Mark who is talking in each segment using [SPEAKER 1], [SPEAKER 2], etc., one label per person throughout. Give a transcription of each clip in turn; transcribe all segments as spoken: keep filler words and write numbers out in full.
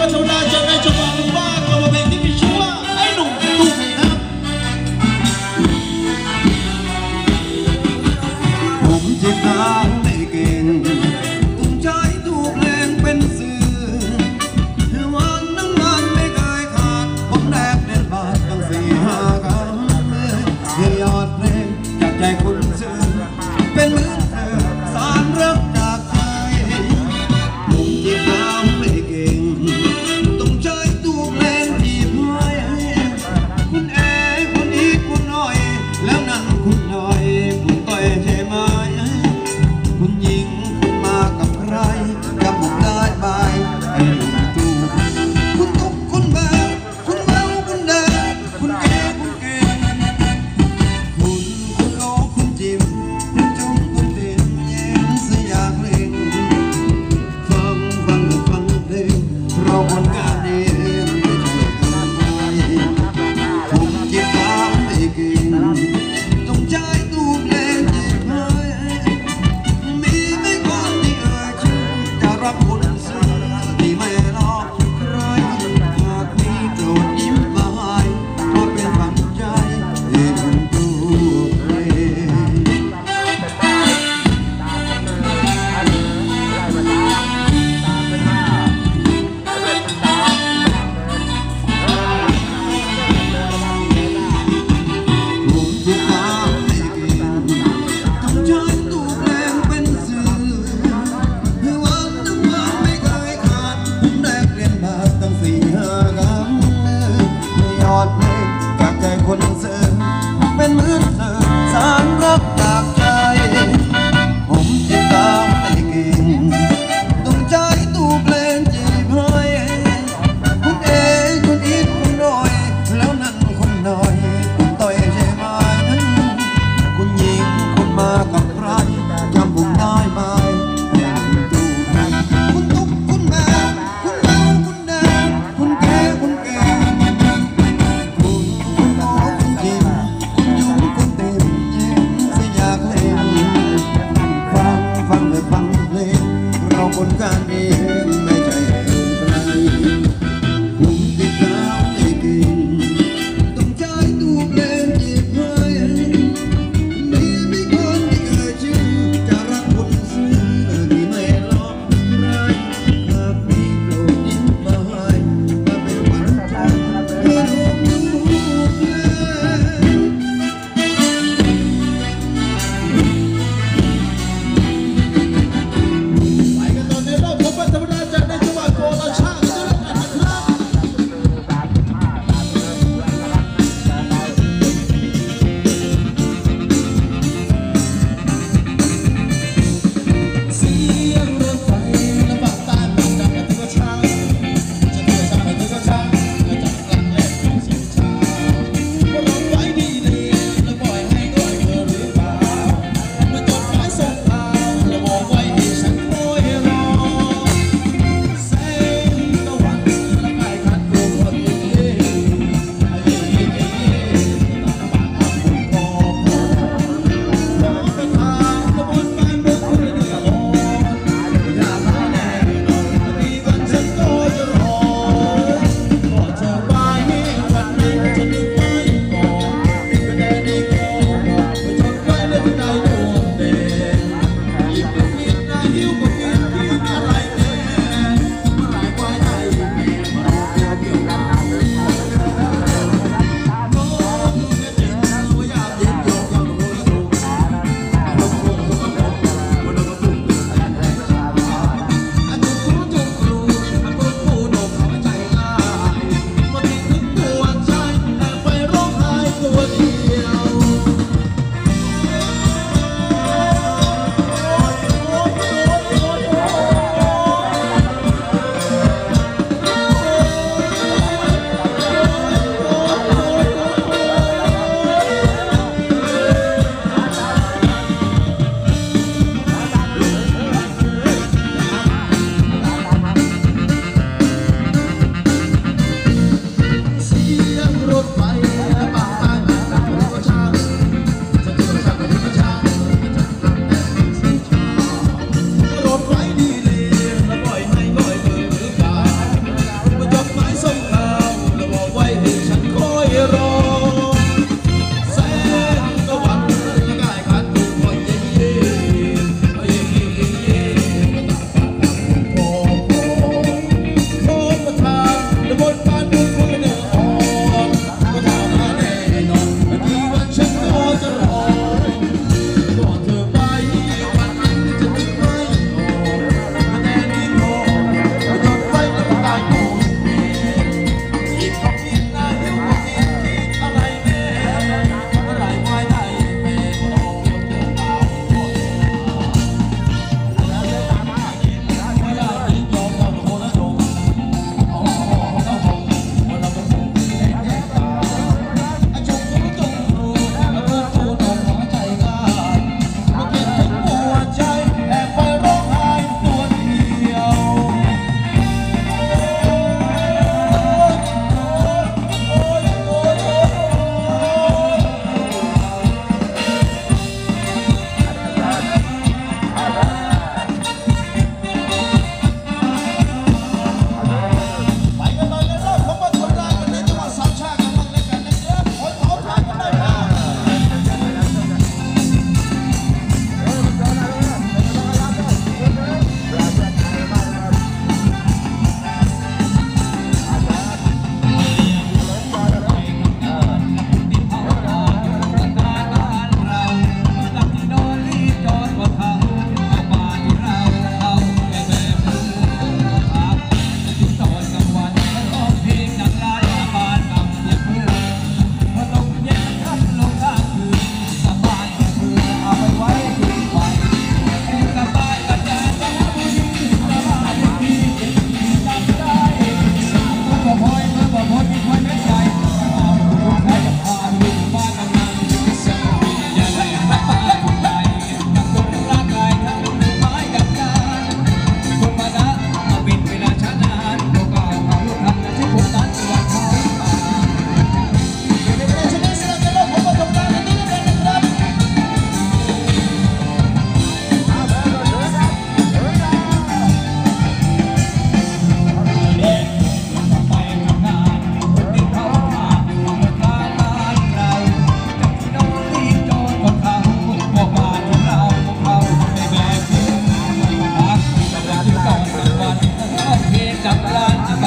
[SPEAKER 1] ธรรมดาจะในจังหวะบ้านก็มาเพลงที่มีชื่อว่าไอ้หนุ่มตู้เพลงครับ
[SPEAKER 2] ผมจีบสาวไม่เก่งตุ้งใจถูกเลงเป็นสื่อวันนั้นงานไม่เคยขาดผมแลกเดินบาทตั้งสี่ห้าครั้งที่ยอดเพลงจากใจคุณซื้อเป็นเหมือนเธอสารรักจากใจผมจีบสาวไม่เก่งตุ้งใจถูกเลงจีบให้คุณเอ๋คุณอีกคุณน้อยแล้วนั่นคุณน้อยคุณต้อยใช่ไหมคุณหญิงคุณมากับใครจำผมได้ไหมไอ้หนุ่มตู่คุณตุ๊กคุณแบกคุณแววคุณแดงคุณเก๋คุณเก่งคุณคุณโลคุณจิมคุณจุ้มคุณเด่นเย็นสยามเพลงฟังฟังฟังเพลงเราคนกันเองไม่ใช่คนใหม่ผมจีบสาวไม่เก่งต้องใจตูกเล่นจีบให้มีไม่คนที่เอ่ยชื่อจะรับคนซื้อที่ไม่หลอกใครหากมีโปรดยิ้มมาให้เพราะเป็นฝังใจเห็นตูกเพลง
[SPEAKER 1] เ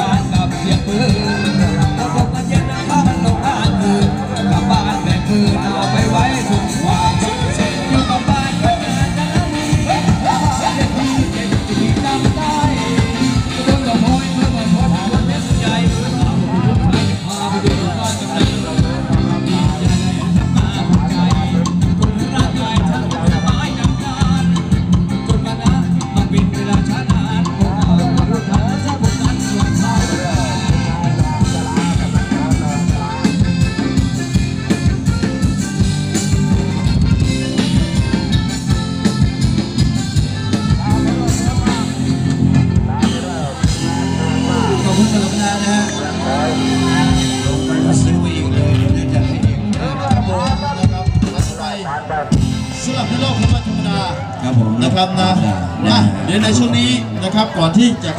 [SPEAKER 3] านกับเสียงปืนถ้าพบกันเย็นนะครับมันต้องอ่านคืนกลับบ้านแม่คืนเอาไปไว้ทุกความสุขอยู่กับบ้านกันนานจะแล้วมีเด็กที่เด็กที่จำได้เรื่องกับโอยเรื่องกับโอยวันเม็ดใหญ่เอาลูกชายพาไปดูบ้านกันเลยดีใจทั้งมาภูมิใจคนรักใหญ่ทั้งคนหมายดังการจนมานะมาเป็นเวลาช้านานพวกเราลูกหลานจะพวกนั้นส่วนเขา
[SPEAKER 1] ขอบคุณสำหรับงานนะฮะลงไปก็ซื้อมาอีกเลยเดี๋ยวจะจัดให้อีกนะครับผมนะครับมาสบายสำหรับในโลกของวันธรรมดา
[SPEAKER 2] ครับผม
[SPEAKER 1] นะครับนะ
[SPEAKER 2] นะ
[SPEAKER 1] นะเดี๋ยวในช่วงนี้นะครับก่อนที่จะ